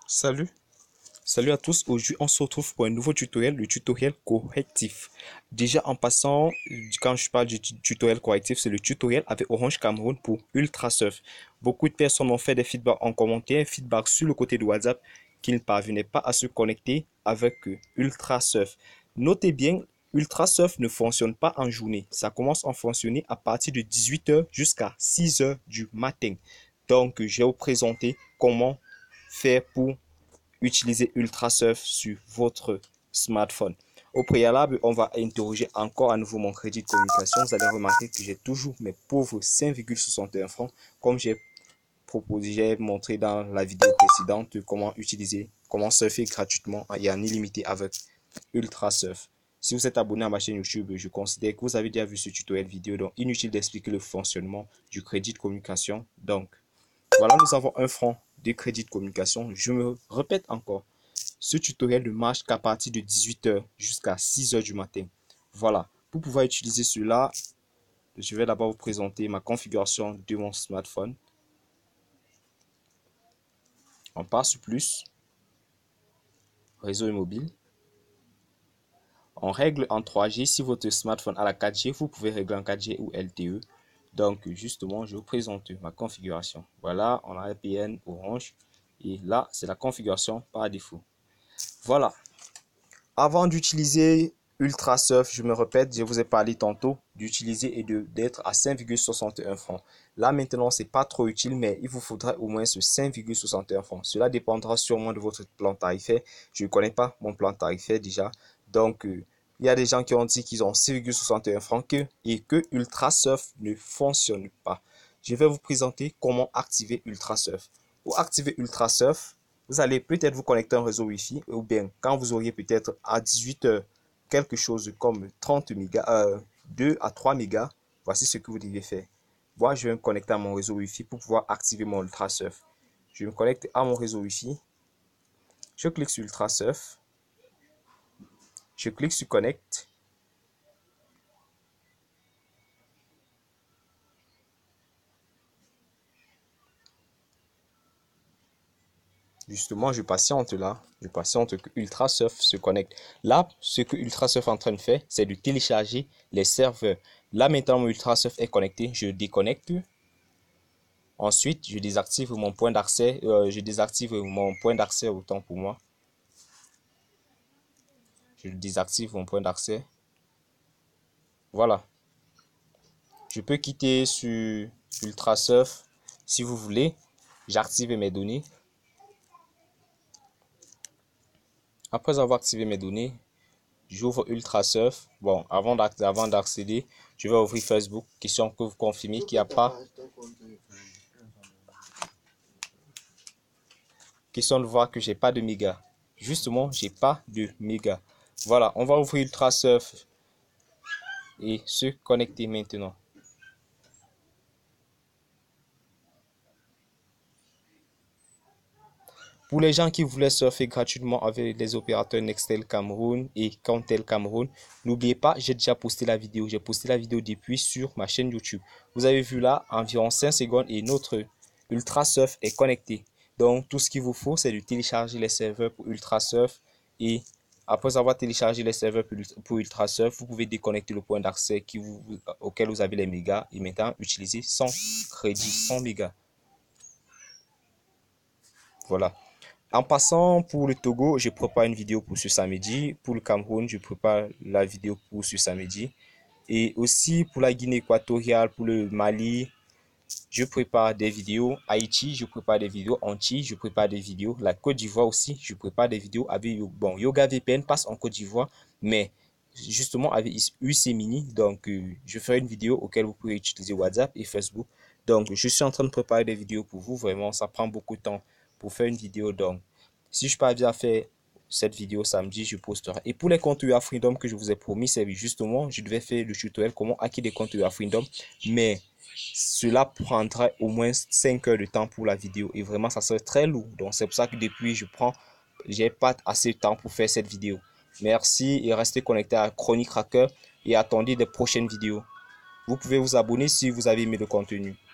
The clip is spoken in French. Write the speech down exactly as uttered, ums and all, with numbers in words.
Salut, salut à tous. Aujourd'hui, on se retrouve pour un nouveau tutoriel, le tutoriel correctif. Déjà, en passant, quand je parle du tutoriel correctif, c'est le tutoriel avec Orange Cameroun pour Ultrasurf. Beaucoup de personnes ont fait des feedbacks en commentaire, feedback sur le côté de WhatsApp, qu'ils ne parvenaient pas à se connecter avec Ultrasurf. Notez bien, Ultrasurf ne fonctionne pas en journée. Ça commence à fonctionner à partir de dix-huit heures jusqu'à six heures du matin. Donc, je vais vous présenter comment faire pour utiliser Ultrasurf sur votre smartphone. Au préalable, on va interroger encore à nouveau mon crédit de communication. Vous allez remarquer que j'ai toujours mes pauvres cinq virgule soixante et un francs, comme j'ai proposé, j'ai montré dans la vidéo précédente comment utiliser, comment surfer gratuitement et en illimité avec Ultrasurf. Si vous êtes abonné à ma chaîne YouTube, je considère que vous avez déjà vu ce tutoriel vidéo, donc inutile d'expliquer le fonctionnement du crédit de communication. Donc, voilà, nous avons un franc de crédit de communication. Je me répète encore, ce tutoriel ne marche qu'à partir de dix-huit heures jusqu'à six heures du matin. Voilà, pour pouvoir utiliser cela, je vais d'abord vous présenter ma configuration de mon smartphone. On part sur plus, réseau et mobile. On règle en trois G. Si votre smartphone a la quatre G, vous pouvez régler en quatre G ou L T E. Donc, justement, je vous présente ma configuration. Voilà, on a V P N Orange. Et là, c'est la configuration par défaut. Voilà. Avant d'utiliser Ultrasurf, je me répète, je vous ai parlé tantôt d'utiliser et d'être à cinq virgule soixante et un francs. Là maintenant, c'est pas trop utile, mais il vous faudra au moins ce cinq virgule soixante et un francs. Cela dépendra sûrement de votre plan tarifaire. Je ne connais pas mon plan tarifaire déjà. Donc, euh, il y a des gens qui ont dit qu'ils ont six virgule soixante et un francs que, et que Ultrasurf ne fonctionne pas. Je vais vous présenter comment activer Ultrasurf. Pour activer Ultrasurf, vous allez peut-être vous connecter à un réseau Wi-Fi ou bien quand vous auriez peut-être à dix-huit heures quelque chose comme trente mégas, euh, deux à trois mégas, voici ce que vous devez faire. Moi, je vais me connecter à mon réseau Wi-Fi pour pouvoir activer mon Ultrasurf. Je me connecte à mon réseau Wi-Fi. Je clique sur Ultrasurf. Je clique sur Connect. Justement, je patiente là. Je patiente que Ultrasurf se connecte. Là, ce que Ultrasurf est en train de faire, c'est de télécharger les serveurs. Là, maintenant, mon Ultrasurf est connecté. Je déconnecte. Ensuite, je désactive mon point d'accès. Euh, je désactive mon point d'accès autant pour moi. Je désactive mon point d'accès. Voilà. Je peux quitter sur Ultrasurf si vous voulez. J'active mes données. Après avoir activé mes données, j'ouvre Ultrasurf. Bon, avant d'accéder, je vais ouvrir Facebook. Question que vous confirmez qu'il n'y a pas. Question de voir que j'ai pas de méga. Justement, j'ai pas de méga. Voilà, on va ouvrir Ultrasurf et se connecter maintenant. Pour les gens qui voulaient surfer gratuitement avec les opérateurs Nextel Cameroun et Cantel Cameroun, n'oubliez pas, j'ai déjà posté la vidéo. J'ai posté la vidéo depuis sur ma chaîne YouTube. Vous avez vu là, environ cinq secondes et notre Ultrasurf est connecté. Donc, tout ce qu'il vous faut, c'est de télécharger les serveurs pour Ultrasurf et après avoir téléchargé les serveurs pour Ultrasurf, vous pouvez déconnecter le point d'accès auquel vous avez les mégas et maintenant utiliser sans crédit, sans mégas. Voilà. En passant, pour le Togo, je prépare une vidéo pour ce samedi. Pour le Cameroun, je prépare la vidéo pour ce samedi. Et aussi pour la Guinée équatoriale, pour le Mali, je prépare des vidéos. Haïti, je prépare des vidéos. Antilles, je prépare des vidéos. La Côte d'Ivoire aussi, je prépare des vidéos avec bon, Yoga V P N passe en Côte d'Ivoire, mais justement avec U C Mini. Donc, euh, je ferai une vidéo auquel vous pouvez utiliser WhatsApp et Facebook. Donc, je suis en train de préparer des vidéos pour vous. Vraiment, ça prend beaucoup de temps pour faire une vidéo. Donc, si je parviens à faire cette vidéo samedi, je posterai. Et pour les comptes U A Freedom que je vous ai promis, c'est justement, je devais faire le tutoriel comment hacker des comptes U A Freedom. Mais cela prendrait au moins cinq heures de temps pour la vidéo. Et vraiment, ça serait très lourd. Donc, c'est pour ça que depuis, je prends, j'ai pas assez de temps pour faire cette vidéo. Merci et restez connectés à Chronique Cracker et attendez des prochaines vidéos. Vous pouvez vous abonner si vous avez aimé le contenu.